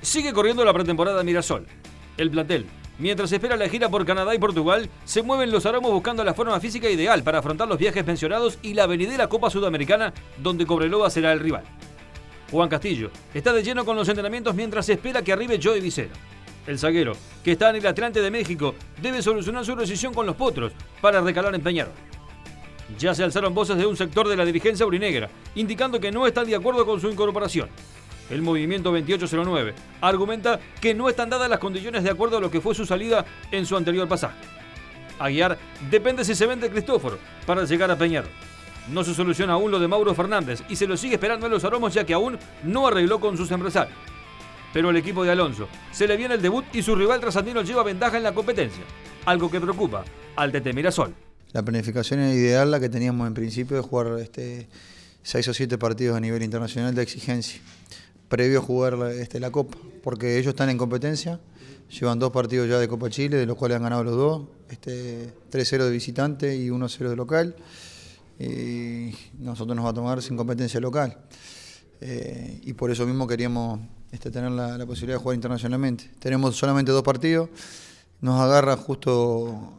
Sigue corriendo la pretemporada de Mirasol. El plantel, mientras espera la gira por Canadá y Portugal, se mueven los aromos buscando la forma física ideal para afrontar los viajes mencionados y la venidera Copa Sudamericana, donde Cobreloa será el rival. Juan Castillo está de lleno con los entrenamientos mientras espera que arribe Joey Vicero. El zaguero, que está en el Atlante de México, debe solucionar su rescisión con los Potros para recalar en Peñarol. Ya se alzaron voces de un sector de la dirigencia aurinegra, indicando que no están de acuerdo con su incorporación. El movimiento 2809 argumenta que no están dadas las condiciones de acuerdo a lo que fue su salida en su anterior pasaje. Aguiar depende si se vende Cristóforo para llegar a Peñarol. No se soluciona aún lo de Mauro Fernández y se lo sigue esperando en los aromos, ya que aún no arregló con sus empresarios. Pero el equipo de Alonso se le viene el debut y su rival trasandino lleva ventaja en la competencia, algo que preocupa al TT Mirasol. La planificación era ideal, la que teníamos en principio, de jugar 6 o 7 partidos a nivel internacional de exigencia, previo a jugar la Copa, porque ellos están en competencia, llevan 2 partidos ya de Copa Chile, de los cuales han ganado los 2, 3-0 de visitante y 1-0 de local, y nosotros nos va a tomar sin competencia local, y por eso mismo queríamos tener la posibilidad de jugar internacionalmente. Tenemos solamente 2 partidos, nos agarra justo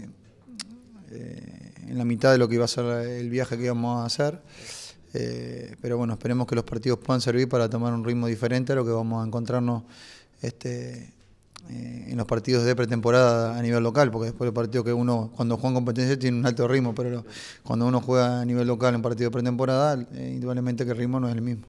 en la mitad de lo que iba a ser el viaje que íbamos a hacer, pero bueno, esperemos que los partidos puedan servir para tomar un ritmo diferente a lo que vamos a encontrarnos en los partidos de pretemporada a nivel local, porque después el partido que uno cuando juega en competencia tiene un alto ritmo, pero cuando uno juega a nivel local en partido de pretemporada, indudablemente que el ritmo no es el mismo.